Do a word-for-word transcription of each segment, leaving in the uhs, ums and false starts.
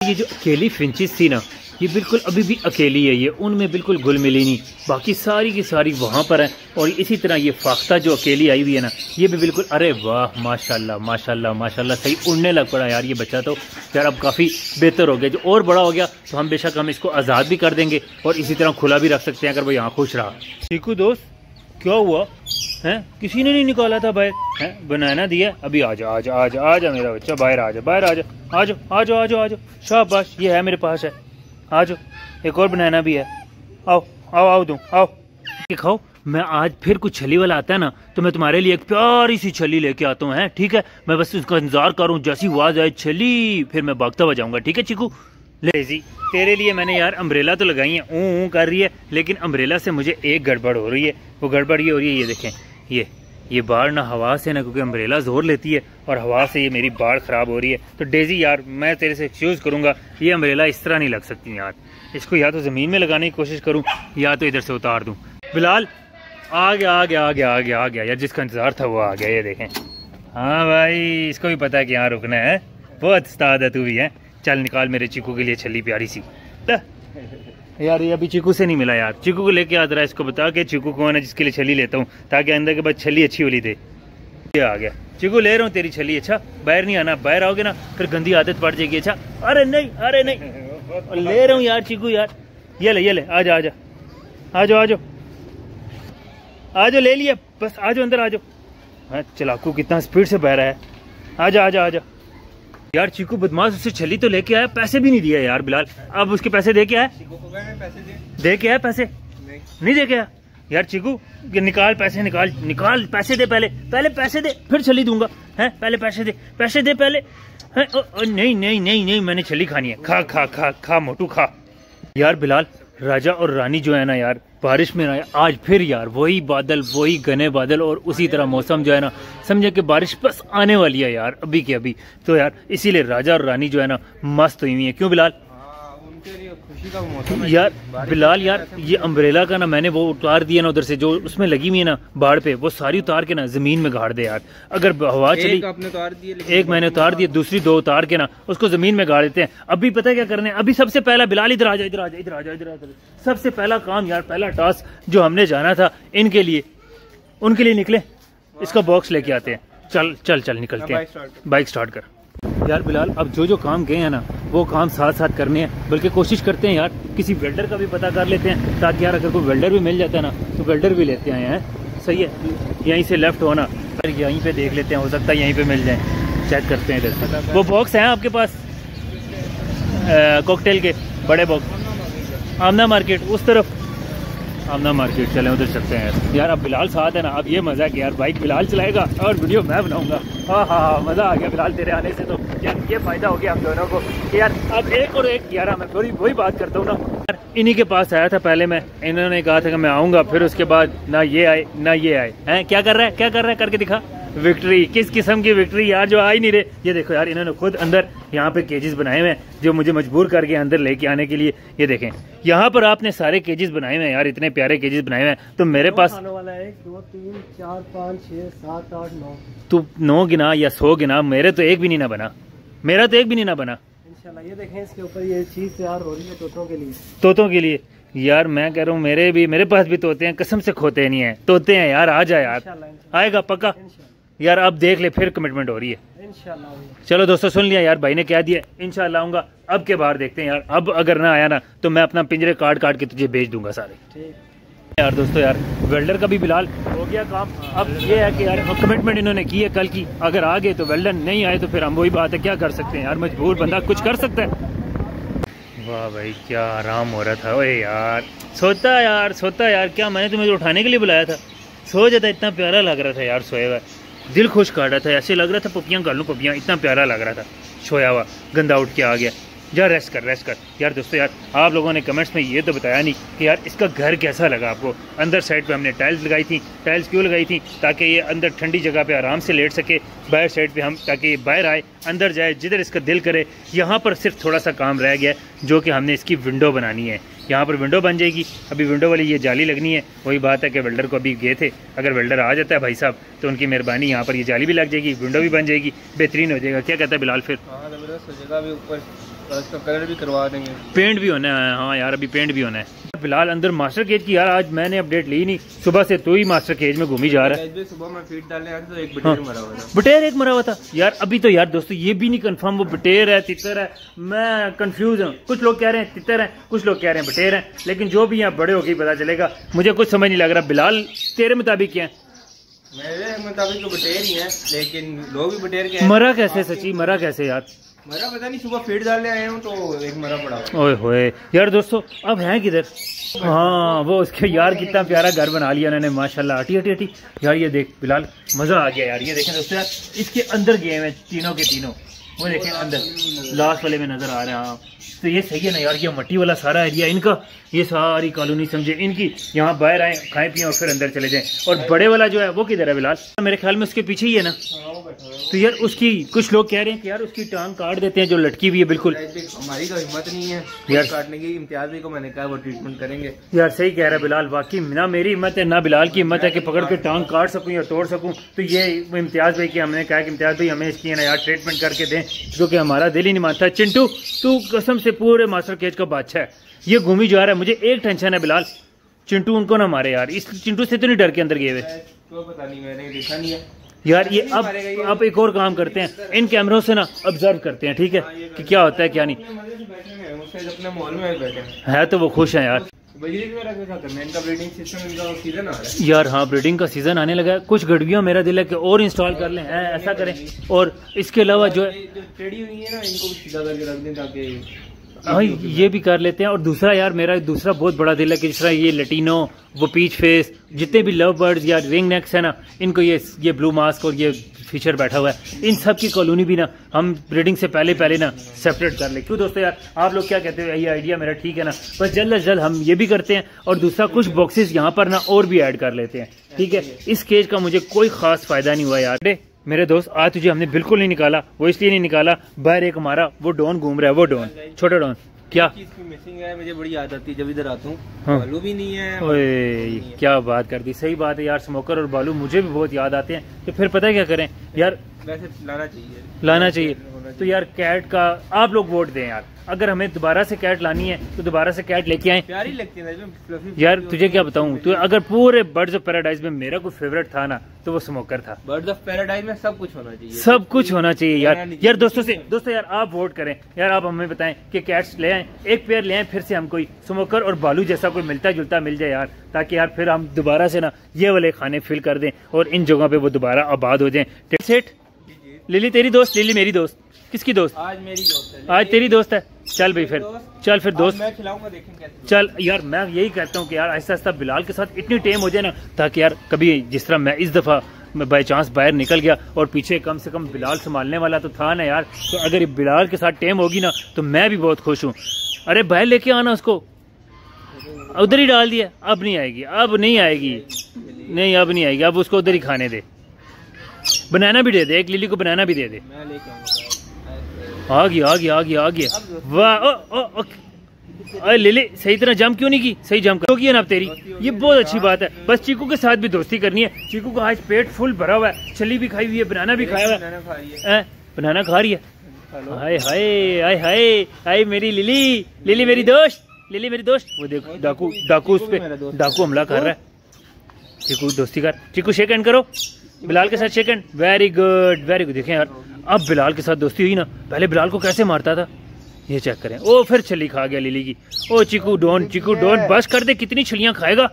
ये जो अकेली फिंचेस थी ना, ये बिल्कुल अभी भी अकेली है, ये उनमें बिल्कुल घुल मिली नहीं, बाकी सारी की सारी वहाँ पर है। और इसी तरह ये फाख्ता जो अकेली आई हुई है ना, ये भी बिल्कुल, अरे वाह माशाल्लाह माशाल्लाह माशाल्लाह, सही उड़ने लग पड़ा यार ये बच्चा तो। यार अब काफ़ी बेहतर हो गया, जो और बड़ा हो गया तो हम बेशक हम इसको आज़ाद भी कर देंगे और इसी तरह खुला भी रख सकते हैं अगर वो यहाँ खुश रहा। चीकू दोस्त क्या हुआ है, किसी ने नहीं निकाला था बाहर है, बनाना दिया, अभी आ जा आ जा आ जा आ जा मेरा बच्चा, बाहर आ जा बाहर आ जा आ जाओ आ जाओ आ जाओ आ जाओ, शाबाश, ये है मेरे पास है, आ जाओ, एक और बनाना भी है, आओ आओ आओ दूँ आओ खाओ। मैं आज फिर कुछ छली वाला आता है ना तो मैं तुम्हारे लिए एक प्यारी सी छली लेके आता हूँ, है ठीक है, मैं बस उसका इंतजार करूँ, जैसी आवाज आए छली फिर मैं भागता हुआ जाऊँगा, ठीक है चीकू। लेजी तेरे लिए मैंने यार अम्ब्रेला तो लगाई है, ऊँ ऊँ कर रही है, लेकिन अम्ब्रेला से मुझे एक गड़बड़ हो रही है, वो गड़बड़ ये हो रही है, ये देखें, ये ये बाढ़ ना हवा से ना, क्योंकि अम्ब्रेला जोर लेती है और हवा से ये मेरी बाढ़ ख़राब हो रही है। तो डेजी यार मैं तेरे से एक्सक्यूज़ करूँगा, ये अम्ब्रेला इस तरह नहीं लग सकती यार, इसको या तो ज़मीन में लगाने की कोशिश करूँ या तो इधर से उतार दूँ। बिलाल आ गया आ गया आ गया आ गया आ गया यार, जिसका इंतज़ार था वो आ गया, ये देखें। हाँ भाई इसको भी पता है कि यहाँ रुकना है, बहुत उस्ताद है तू भी है। चल निकाल मेरे चीकू के लिए छली प्यारी सी। यार ये अभी चीकू से नहीं मिला यार, चीकू को लेके आ रहा है, इसको बता के चीकू कौन है जिसके लिए छली लेता हूँ, ताकि अंदर के बाद छली अच्छी वाली दे। ये आ गया चीकू, ले रहा हूँ तेरी छली, अच्छा बाहर नहीं आना, बाहर आओगे ना फिर गंदी आदत पड़ जाएगी। अच्छा अरे नहीं अरे नहीं ले रहा हूँ यार चीकू यार, ये ले ये ले, आ जा आ जा आ जाओ आ जाओ आ जाओ, ले लिया बस, आ जाओ अंदर आ जाओ। हाँ चलाकू कितना स्पीड से बह रहा है, आ जा आ जा आ जा। यार चीकू बदमाश उससे छली तो लेके आया, पैसे भी नहीं दिया यार बिलाल, अब उसके पैसे दे के आया, दे के आया पैसे नहीं, नहीं दे के आया यार चीकू, निकाल पैसे निकाल निकाल पैसे दे, पहले पहले पैसे दे फिर छली दूंगा, हैं पहले पैसे दे पैसे दे पहले, हैं ओ, ओ, नहीं नहीं नहीं नहीं मैंने छली खानी है, खा खा खा खा मोटू खा। यार बिलाल राजा और रानी जो है ना यार, बारिश में ना आज फिर यार वही बादल, वही घने बादल और उसी तरह मौसम जो है ना, समझे कि बारिश बस आने वाली है यार अभी के अभी। तो यार इसीलिए राजा और रानी जो है ना मस्त हुई हुई है, क्यों बिलाल? उनके लिए खुशी का मौसम है यार। बिलाल यार ये अम्ब्रेला का ना मैंने वो उतार दिया ना उधर से, जो उसमें लगी हुई है ना बाढ़ पे, वो सारी उतार के ना जमीन में गाड़ दे यार। अगर हवा चली, एक आपने उतार दिए, एक मैंने उतार दिया, दूसरी दो उतार के ना उसको जमीन में गाड़ देते हैं। अभी पता है क्या करने, अभी सबसे पहला बिलाल इधर आ जा इधर आ जा इधर आ जा इधर आ जा, सबसे पहला काम यार, पहला टास्क जो हमने जाना था इनके लिए, उनके लिए निकले, इसका बॉक्स लेके आते हैं। चल चल चल निकलते हैं, बाइक स्टार्ट कर। यार बिलाल अब जो जो काम गए हैं ना वो काम साथ साथ करने हैं, बल्कि कोशिश करते हैं यार किसी वेल्डर का भी पता कर लेते हैं, ताकि यार अगर कोई वेल्डर भी मिल जाता है ना तो वेल्डर भी लेते आए हैं। सही है, यहीं से लेफ्ट होना, फिर यहीं पे देख लेते हैं, हो सकता है यहीं पे मिल जाए, चेक करते हैं इधर। वो बॉक्स हैं आपके पास कॉकटेल के बड़े बॉक्स? आमना मार्केट उस तरफ, आमना मार्केट चले उधर चलते हैं यार। अब बिलाल साथ है ना, अब ये मजा कि यार बाइक बिलाल चलाएगा और वीडियो मैं बनाऊंगा। हाँ हाँ हाँ मजा आ गया बिलाल तेरे आने से, तो यार ये फायदा हो गया हम दोनों को कि यार अब एक और एक यार मैं थोड़ी वही बात करता हूँ ना यार। इन्हीं के पास आया था पहले मैं, इन्होंने कहा था कि मैं आऊँगा, फिर उसके बाद ना ये आए ना ये आए हैं। क्या कर रहा है क्या कर रहा है करके दिखा, विक्ट्री किस किस्म की विक्ट्री यार, जो आ ही नहीं रहे। ये देखो यार इन्होंने खुद अंदर यहाँ पे केजेस बनाए हुए हैं, जो मुझे मजबूर करके अंदर लेके आने के लिए। ये देखें यहाँ पर आपने सारे केजेस बनाए हुए हैं यार, इतने प्यारे केजेस बनाए हुए हैं। तो मेरे पास आने वाला है एक दो तीन चार पाँच छः सात आठ नौ, तू नौ गिना या सौ गिना, मेरे तो एक भी नहीं ना बना, मेरा तो एक भी नहीं ना बना इंशाल्लाह। ये देखें इसके ऊपर ये चीज़ तैयार हो रही है तोतों के लिए, तोतों के लिए। यार मैं कह रहा हूँ मेरे भी, मेरे पास भी तोते हैं, कसम से खोते नहीं है, तोते हैं यार। आ जा यार, आएगा पक्का यार, अब देख ले फिर कमिटमेंट हो रही है इंशाल्लाह। चलो दोस्तों सुन लिया यार, भाई ने क्या दिया, इंशाल्लाह आऊंगा। अब के बाहर देखते हैं यार, अब अगर ना आया ना तो मैं अपना पिंजरे काट काट के तुझे भेज दूंगा सारे। ठीक यार दोस्तों, यार वेल्डर का भी फिलहाल हो गया काम। अब ये है कि यार कमिटमेंट इन्होंने की है कल की, अगर आ गए तो वेल्डर, नहीं आए तो फिर हम वही बात है, क्या कर सकते हैं यार, मजबूर बंदा कुछ कर सकता है। वाह भाई क्या आराम हो रहा था। ओए यार सोता यार सोता यार, क्या मैंने तुम्हें उठाने के लिए बुलाया था? सो जाता, इतना प्यारा लग रहा था यार सोया हुआ, दिल खुश कर रहा था, ऐसे लग रहा था पपियाँ कर लूँ पपियाँ, इतना प्यारा लग रहा था सोया हुआ। गंदा उठ के आ गया, जा रेस्ट कर रेस्ट कर। यार दोस्तों यार आप लोगों ने कमेंट्स में ये तो बताया नहीं कि यार इसका घर कैसा लगा आपको। अंदर साइड पे हमने टाइल्स लगाई थी, टाइल्स क्यों लगाई थी? ताकि ये अंदर ठंडी जगह पे आराम से लेट सके, बाहर साइड पे हम ताकि ये बाहर आए अंदर जाए जिधर इसका दिल करे। यहाँ पर सिर्फ थोड़ा सा काम रह गया जो कि हमने इसकी विंडो बनानी है, यहाँ पर विंडो बन जाएगी। अभी विंडो वाली ये जाली लगनी है, वही बात है कि वेल्डर को अभी गए थे, अगर वेल्डर आ जाता है भाई साहब तो उनकी मेहरबानी, यहाँ पर ये जाली भी लग जाएगी, विंडो भी बन जाएगी, बेहतरीन हो जाएगा। क्या कहता है बिलाल? फिर ज़बरदस्त हो जाएगा। अभी ऊपर और इसका कलर भी करवा देंगे, पेंट भी होना है। हाँ यार अभी पेंट भी होना है। फिलहाल अंदर मास्टर केज की यार आज मैंने अपडेट ली नहीं, सुबह से तू ही मास्टर केज में घूमी जा रहा है। सुबह में फीड डालने आया तो एक बटेर मरा हुआ था। बटेर एक मरा हुआ था यार। अभी तो यार दोस्तों ये भी नहीं कंफर्म वो बटेर है तितर है, मैं कंफ्यूज हूँ। कुछ लोग कह रहे हैं तितर है, कुछ लोग कह रहे हैं बटेर है, लेकिन जो भी यहाँ बड़े होके पता चलेगा। मुझे कुछ समझ नहीं लग रहा। बिलाल तेरे मुताबिक क्या है? मेरे मुताबिक तो बटेर ही है, लेकिन लोग भी बटेर के। मरा कैसे सची, मरा कैसे यार? मरा पता नहीं, सुबह फीड डालने आए हूँ तो एक मरा पड़ा हुआ। ओए होए यार दोस्तों अब है किधर? हाँ वो उसके यार कितना प्यारा घर बना लिया उन्होंने माशाल्लाह। हटी हटी हटी यार ये देख बिलाल मजा आ गया यार। ये देखें दोस्तों यार इसके अंदर गए हैं तीनों के तीनों, वो देखें अंदर लास्ट वाले में नजर आ रहे हैं। हाँ तो ये सही है ना यार। ये मट्टी वाला सारा एरिया इनका, ये सारी कॉलोनी समझे इनकी। यहाँ बाहर आए खाएं पिए और फिर अंदर चले जाएं। और बड़े वाला जो है वो किधर है बिलाल? मेरे ख्याल में उसके पीछे ही है ना। तो यार उसकी कुछ लोग कह रहे हैं कि यार उसकी टांग काट देते हैं जो लटकी हुई है बिल्कुल। हमारी तो हिम्मत नहीं है यार काटने की। इम्तियाज भी को मैंने कहा वो ट्रीटमेंट करेंगे। यार सही कह रहा है बिलाल, वाकई ना मेरी हिम्मत है ना बिलाल की हिम्मत है कि पकड़ के टांग काट सकूं या तोड़ सकूं। तो ये इम्तियाज भाई की हमने कहा कि इम्तियाज भाई हमें इसकी ना यार ट्रीटमेंट करके दें, जो कि हमारा दिल ही नहीं मानता। चिंटू तू कसम से पूरे मास्टर केज का बादशाह है, ये घूमी जा रहा है। मुझे एक टेंशन है बिलाल, चिंटू उनको ना मारे यार। इस चिंटू से तो नहीं डर के अंदर गए हुए? तो पता नहीं, मैंने देखा नहीं है यार। ये अब अब एक और काम करते हैं, इन कैमरों से ना ऑब्जर्व करते हैं, ठीक है कि क्या होता है क्या नहीं अपने मॉल में बैठे है। तो वो खुश हैं यार। इनका ब्रीडिंग सिस्टम इनका सीजन आ रहा है यार। हाँ ब्रीडिंग का सीजन आने लगा है। कुछ गड़बियों मेरा दिल है कि और इंस्टॉल कर लें, ऐसा करें। और इसके अलावा जो है टेढ़ी हुई है ना, इनको भी सीधा करके रख दें ताकि हाँ ये भी कर लेते हैं। और दूसरा यार मेरा दूसरा बहुत बड़ा दिल है कि जिस तरह ये लटीनो, वो पीच फेस, जितने भी लव बर्ड्स या रिंग नेक्स है ना, इनको ये ये ब्लू मास्क और ये फीचर बैठा हुआ है, इन सब की कॉलोनी भी ना हम ब्रीडिंग से पहले पहले ना सेपरेट कर ले। क्यों दोस्तों यार आप लोग क्या कहते हो? ये आइडिया मेरा ठीक है ना? बस जल्द अज जल्द हम ये भी करते हैं। और दूसरा कुछ बॉक्सेस यहाँ पर ना और भी ऐड कर लेते हैं, ठीक है। इस केज का मुझे कोई खास फायदा नहीं हुआ यार। मेरे दोस्त आज तुझे हमने बिल्कुल नहीं निकाला, वो इसलिए नहीं निकाला, बाहर एक हमारा वो डॉन घूम रहा है, वो डॉन छोटा डॉन। क्या मिसिंग है? मुझे बड़ी याद आती है जब इधर आता हूँ। हाँ। बालू भी नहीं है। ओए क्या बात कर दी, सही बात है यार। स्मोकर और बालू मुझे भी बहुत याद आते हैं। तो फिर पता है क्या करें यार? वैसे लाना चाहिए, लाना चाहिए। तो यार कैट का आप लोग वोट दें यार। अगर हमें दोबारा से कैट लानी है तो दोबारा से कैट लेके आए। प्यारी लगती है यार तुझे क्या बताऊं, तो अगर पूरे बर्ड्स ऑफ पैराडाइज में मेरा कोई फेवरेट था ना तो वो स्मोकर था। बर्ड्स ऑफ पैराडाइज में सब कुछ होना चाहिए, सब कुछ होना चाहिए यार। यार दोस्तों से दोस्तों यार आप वोट करें यार। आप हमें बताएं कि कैट्स ले आए, एक पेयर ले आए, फिर से हम कोई स्मोकर और बालू जैसा कोई मिलता जुलता मिल जाए यार, ताकि यार फिर हम दोबारा से ना ये वाले खाने फिल कर दें और इन जगहों पे वो दोबारा आबाद हो जाएं। सेठ लिली तेरी दोस्त, लिली मेरी दोस्त। किसकी दोस्त? आज मेरी दोस्त है। आज तेरी दोस्त है। चल भाई फिर चल फिर दोस्त मैं खिलाऊंगा, देखें कैसे। चल यार मैं यही कहता हूँ कि यार ऐसा ऐसा बिलाल के साथ इतनी टेम हो जाए ना, ताकि यार कभी जिस तरह मैं इस दफा मैं बाई चांस बाहर निकल गया और पीछे कम से कम बिलाल संभालने वाला तो था ना यार, तो अगर बिलाल के साथ टेम होगी ना तो मैं भी बहुत खुश हूँ। अरे बाहर लेके आना उसको, उधर ही डाल दिया। अब नहीं आएगी, अब नहीं आएगी, नहीं अब नहीं आएगी। अब उसको उधर ही खाने दे। बनाना भी दे दे, एक लिली को बनाना भी दे दे। मैं लेके आ गया आ गया आ गया आ गया। वाह ओ ओ ओ अरे लिली सही तरह जम क्यों नहीं की? सही जम करोगी है ना अब तेरी, ये बहुत अच्छी बात है। बस चीकू के साथ भी दोस्ती करनी है। चीकू का आज पेट फुल भरा हुआ है, छली भी खाई हुई है, बनाना भी खाया हुआ है। बनाना खा रही है। हाय हाय हाय हाय हाय मेरी लिली, लिली मेरी दोस्त, लिली मेरी दोस्त। वो देखो डाकू डाकू उस पे डाकू हमला कर रहा है। चीकू दोस्ती कर, चीकू शेक हैंड करो बिलाल के साथ, shake hand. Very good very good. देखें यार अब बिलाल के साथ दोस्ती हुई ना, पहले बिलाल को कैसे मारता था ये चेक करें। ओ फिर छली खा गया लिली की। ओ चीकू डोंट, चीकू डोंट, बस कर दे, कितनी छलियां खाएगा।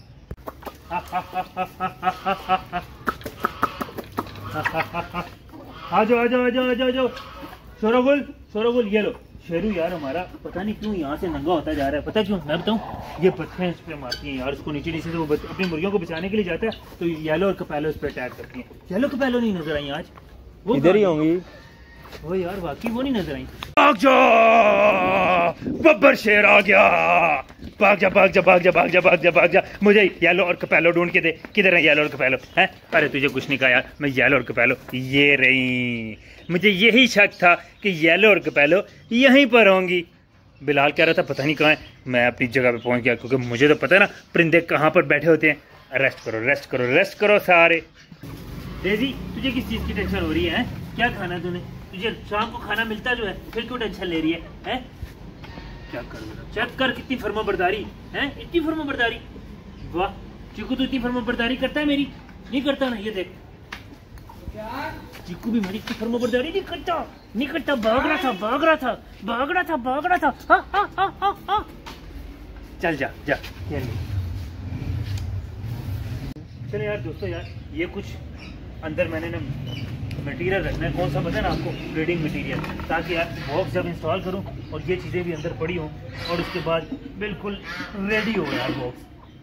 आ जाओ आ जाओ आ जाओ आ जाओ आ जाओ। शोरागुल शोरागुल ये लो। शेरू यार हमारा पता नहीं क्यों यहाँ से नंगा होता जा रहा है, पता क्यों मैं बताऊँ? ये बत्तियाँ इस पे मारती हैं यार, उसको नीचे नीचे से वो अपनी मुर्गियों को बचाने के लिए जाता है तो येलो और कपैलो इस पे अटैक करती हैं। येलो कपैलो नहीं नजर आई आज, वो इधर ही होंगी। वो यार वाकई वो नहीं नजर आई। भाग जा बब्बर शेर आ गया, भाग जा भाग जा भाग जा भाग जा भाग जा भाग जा। मुझे येलो और कपैलो ढूंढ के दे। किधर है येलो और कपैलो? है अरे तुझे कुछ नहीं कहा यार, मैं येलो और कपैलो ये रही। मुझे यही शक था कि येलो और कपैलो यहीं पर होंगी। बिलाल कह रहा था पता नहीं कहाँ है, मैं अपनी जगह पे पहुंच गया, क्योंकि मुझे तो पता है ना परिंदे कहाँ पर बैठे होते हैं। रेस्ट करो रेस्ट करो रेस्ट करो सारे। डेजी तुझे किस चीज़ की टेंशन हो रही है? क्या खाना है तूने? तुझे शाम को खाना मिलता जो है, फिर क्यों टेंशन ले रही है, हैं? क्या कर चेक कर कितनी फर्माबरदारी है, इतनी फर्माबरदारी। वाह चीकू तो इतनी फर्माबरदारी करता है मेरी, नहीं करता ना, ये देख चीकू भी मेरी इतनी फर्माबरदारी नहीं करता, नहीं करता। भाग रहा था भाग रहा था भाग रहा था भाग रहा था हा, हा, हा, हा, हा। चल जा जा। चलो यार दोस्तों, यार ये कुछ अंदर मैंने ना मटेरियल रखना है, कौन सा पता है ना आपको, ब्रीडिंग मटेरियल, ताकि यार बॉक्स जब इंस्टॉल करूं और ये चीज़ें भी अंदर पड़ी हों और उसके बाद बिल्कुल रेडी हो यार बॉक्स।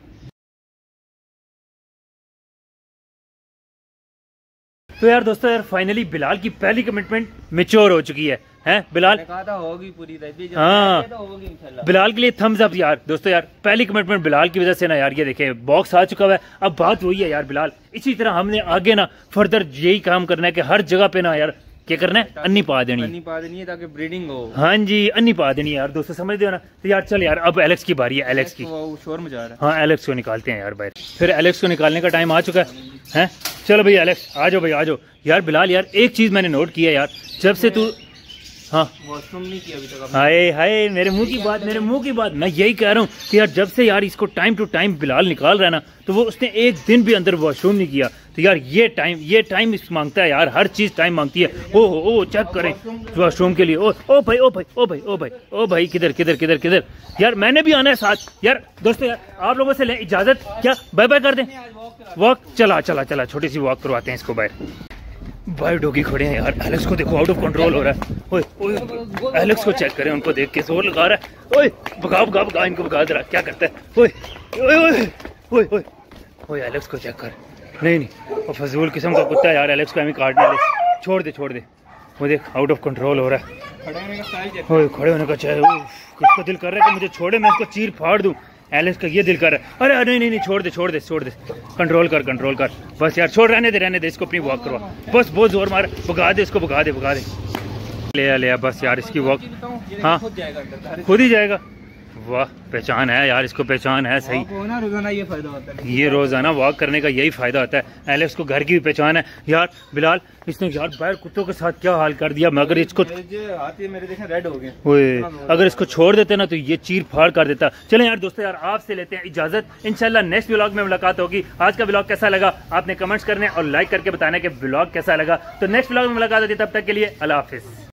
तो यार दोस्तों, यार फाइनली बिलाल की पहली कमिटमेंट मैच्योर हो चुकी है, हैं बिलाल? कहा था होगी पूरी, हाँ तो होगी इंशाल्लाह। बिलाल के लिए थम्स अप यार दोस्तों। यार पहली कमिटमेंट बिलाल की वजह से ना यार, ये देखे बॉक्स आ चुका है। अब बात वही है यार बिलाल, इसी तरह हमने आगे ना फर्दर यही काम करना है कि हर जगह पे ना यार क्या करना है, अन्नी पा देनी अन्नी पा देनी है ताकि ब्रीडिंग हो। हाँ जी, अन्नी पा देनी है यार दोस्तों, समझ दो ना। तो यार चल यार, अब एलेक्स की बारी है, एलेक्स की। वो शोर मचा रहा है। हाँ एलेक्स को निकालते हैं यार बाहर, फिर एलेक्स को निकालने का टाइम आ चुका है, हैं? चलो भाई एलेक्स आ जाओ भाई आ जाओ। यार बिलाल यार एक चीज मैंने नोट किया यार, जब से तू हाँ वॉशरूम नहीं किया अभी तक। हाय हाय मेरे मुंह की बात, मेरे मुंह की बात, मैं यही कह रहा हूँ कि यार जब से यार इसको टाइम टू टाइम बिलाल निकाल रहा है ना, तो वो उसने एक दिन भी अंदर वॉशरूम नहीं किया। तो यार ये टाइम ये टाइम इस मांगता है यार, हर चीज टाइम मांगती है। ओ हो ओ चेक करें वॉशरूम के लिए। ओ ओ भाई ओ भाई ओ भाई ओ भाई ओ भाई किधर किधर किधर किधर यार, मैंने भी आना है साथ यार दोस्तों। यार आप लोगों से ले इजाजत, क्या बाय बाय कर दें? वॉक चला चला चला छोटी सी वॉक करवाते हैं इसको बाहर। भाई डॉगी खड़े हैं यार, एलेक्स को देखो आउट ऑफ कंट्रोल हो रहा है। ओए ओए एलेक्स को चेक करें, उनको देख के जोर लगा रहा है। ओए भगा भगा भगा इनको भगा दे रहा, क्या करता है? ओए ओए ओए ओए ओए ओए एलेक्स को चेक कर। नहीं नहीं वो फजूल किस्म का कुत्ता है यार, एलेक्स को हमें काटने ले। छोड़ दे छोड़ दे, वो देख आउट ऑफ कंट्रोल हो रहा है। ओए खड़े होने का चाहे, किसको दिल कर रहा है कि मुझे छोड़े, मैं इसको चीर फाड़ दूं। एलेक्स का ये दिल कर रहा है। अरे नहीं नहीं नहीं छोड़ दे छोड़ दे छोड़ दे, कंट्रोल कर कंट्रोल कर बस यार, छोड़ रहने दे रहने दे इसको, अपनी वॉक करवा बस, बहुत जोर मार, भगा दे इसको, भगा दे भगा दे, ले ले बस यार इसकी वॉक। हाँ खुद ही जाएगा। वाह पहचान है यार, इसको पहचान है सही। रोजाना ये फायदा होता है, ये रोजाना वॉक करने का यही फायदा होता है। एलेक्स को घर की भी पहचान है यार। बिलाल इसने यार बाहर कुत्तों के साथ क्या हाल कर दिया, मगर इसको हाथ मेरे देखें रेड हो गए। ओए अगर इसको छोड़ देते ना तो ये चीर फाड़ कर देता। चलें यार दोस्तों, यार आपसे लेते हैं इजाजत, इंशाल्लाह नेक्स्ट व्लॉग में मुलाकात होगी। आज का व्लॉग कैसा लगा आपने कमेंट्स करने और लाइक करके बताना कि व्लॉग कैसा लगा। तो नेक्स्ट व्लॉग में मुलाकात होती है, तब तक के लिए अल्लाह हाफिज।